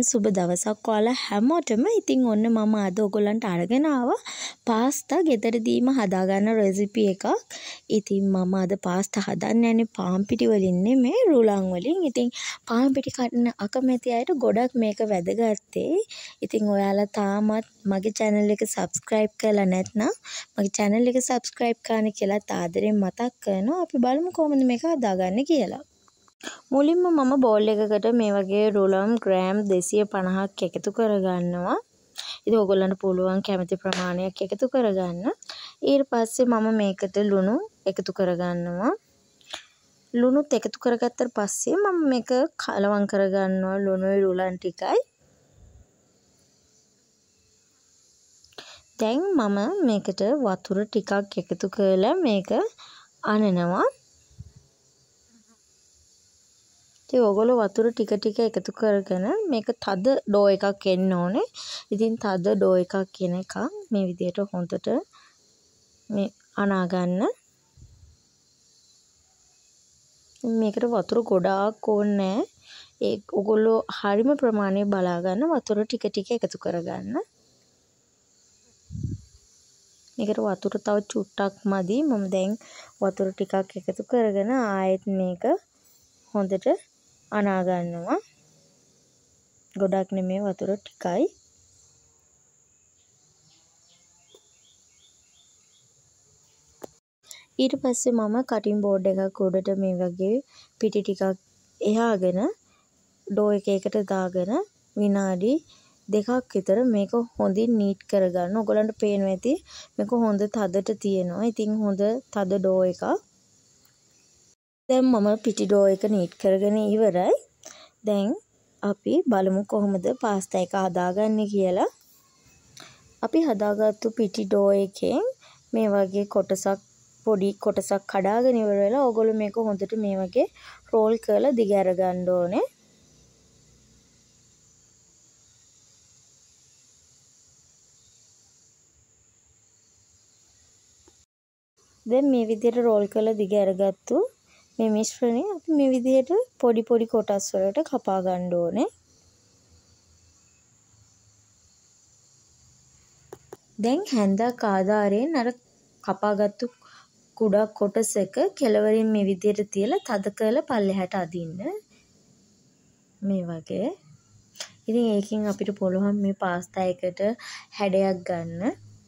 සුබ දවසක් ඔයාලා හැමෝටම. ඉතින් ඔන්න මම අද ඔයගොල්ලන්ට අරගෙන ආවා පාස්තා ගෙදරදීම හදාගන්න රෙසිපි එකක්. ඉතින් මම අද පාස්තා හදන්න යන්නේ පාන් පිටි වලින් නෙමෙයි රුලන් වලින්. ඉතින් පාන් පිටි කන්න අකමැති අයට ගොඩක් මේක වැදගත්තේ. ඉතින් ඔයාලා තාමත් මගේ channel එක subscribe කරලා නැත්නම් මගේ channel එක subscribe කරන්න කියලා ආදරෙන් මතක් කරනවා. අපි බලමු කොහොමද මේක හදාගන්නේ කියලා. මුලින්ම මම බෝල් එකකට මේ වගේ රුලම් ග්‍රෑම් 250ක් එකතු කරගන්නවා. ඉතින් ඔයගොල්ලන්ට පුළුවන් කැමති ප්‍රමාණයක් එකතු කරගන්න. ඊට පස්සේ මම මේකට ලුණු එකතු කරගන්නවා. ලුණුත් එකතු කරගත්තට පස්සේ මම මේක කලවම් කරගන්නවා ලුණුයි රුලන් ටිකයි. දැන් මම මේකට වතුර ටිකක් එකතු කරලා මේක අනනවා. ඉතින් ඔයගොල්ලෝ වතුර ටික ටික එකතු කරගෙන මේක තද ඩෝ එකක් එන්න ඕනේ. ඉතින් තද ඩෝ එකක් එනකම් මේ විදිහට හොඳට මේ අනා ගන්න. මේකට වතුර ගොඩාක් ඕනේ නැහැ. ඒ ඔයගොල්ලෝ හරිම ප්‍රමාණය බලා ගන්න වතුර ටික ටික එකතු කරගන්න. මේකට වතුර තව චුට්ටක් මදි. මම දැන් වතුර ටිකක් එකතු කරගෙන ආයෙත් මේක හොඳට අනා ගන්නවා. ගොඩක් නෙමෙයි වතුර ටිකයි. ඊට පස්සේ මම කටින් බෝඩ් එකක් උඩට මේ වගේ පිටි ටිකක් එහාගෙන ඩෝ එකකට දාගෙන විනාඩි 2ක් විතර මේක හොඳින් නීට් කරගන්න. ඔයගලන්ට පේනවා ඇති මේක හොඳ තදට තියෙනවා. ඉතින් හොඳ තද ඩෝ එකක්. දැන් මම පිටි ඩෝ එක නීට් කරගෙන ඉවරයි. දැන් අපි බලමු කොහොමද පාස්තා එක හදාගන්නේ කියලා. අපි හදාගත්තු පිටි ඩෝ එකෙන් මේ වගේ කොටසක් පොඩි කොටසක් කඩාගෙන ඉවර වෙලා ඔයගොල්ලෝ මේක හොඳට මේ වගේ රෝල් කරලා දිග අර ගන්න ඕනේ. දැන් මේ විදිහට රෝල් කරලා දිග අරගත්තු මේ මිශ්‍රණය අපි මේ විදිහට පොඩි පොඩි කොටස් වලට කපා ගන්න ඕනේ. දැන් හැන්දක් ආධාරයෙන් අර කපාගත්තු කුඩා කොටසක කෙළවරින් මේ විදිහට තියලා තද කරලා පල්ලෙහාට අදින්න. මේ වගේ. ඉතින් ඒකෙන් අපිට පුළුවන් මේ පාස්තා එකට හැඩයක් ගන්න.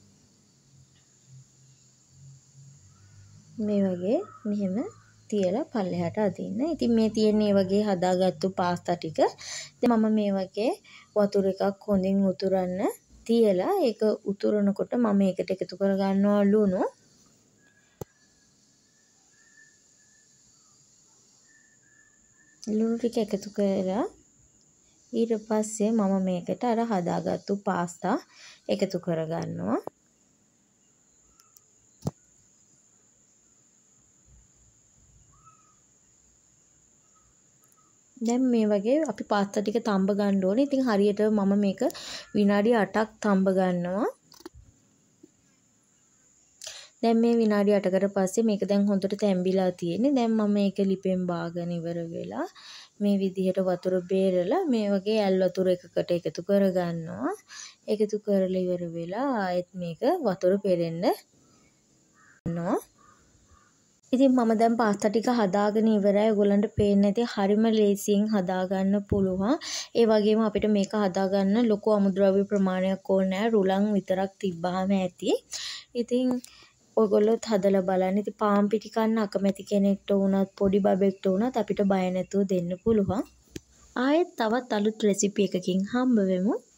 මේ වගේ මෙහෙම තියලා පල්ලෙහාට අදින්න. ඉතින් මේ තියෙන්නේ වගේ හදාගත්තු පාස්තා ටික. ඉතින් මම මේ වගේ වතුර එකක් හොඳින් උතුරන්න තියලා ඒක උතුරනකොට මම ඒකට එකතු කරගන්නවා ලුණු. ලුණු ටික එකතු කරලා ඊට පස්සේ මම මේකට අර හදාගත්තු පාස්තා එකතු කරගන්නවා. දැන් මේ වගේ අපි පාස්තා ටික තඹ ගන්න ඕනේ. ඉතින් හරියට මම මේක විනාඩි 8ක් තඹ ගන්නවා. දැන් මේ විනාඩි 8කට පස්සේ මේක දැන් හොඳට තැඹිලා තියෙන්නේ. දැන් මම මේක ලිපෙන් බාගෙන ඉවර වෙලා මේ විදිහට වතුර බේරලා මේ වගේ ඇල් වතුර එකකට එකතු කරගන්නවා. එකතු කරලා ඉවර වෙලා ආයෙත් මේක වතුර පෙරෙන්න ගන්නවා. ඉතින් මම දැන් පාස්තා ටික හදාගෙන ඉවරයි. ඔයගොල්ලන්ට පේන්නේ නැති හරිම ලේසියෙන් හදාගන්න පුළුවන්. ඒ වගේම අපිට මේක හදාගන්න ලොකු අමුද්‍රව්‍ය ප්‍රමාණයක් ඕනේ නැහැ. රුලන් විතරක් තිබ්බාම ඇති. ඉතින් ඔයගොල්ලොත් හදලා බලන්න. ඉතින් පාන් පිටි කන්න අකමැති කෙනෙක්ට වුණත් පොඩි බබෙක්ට වුණත් අපිට බය නැතුව දෙන්න පුළුවන්. ආයෙත් තවත් අලුත් රෙසිපි එකකින් හම්බ වෙමු.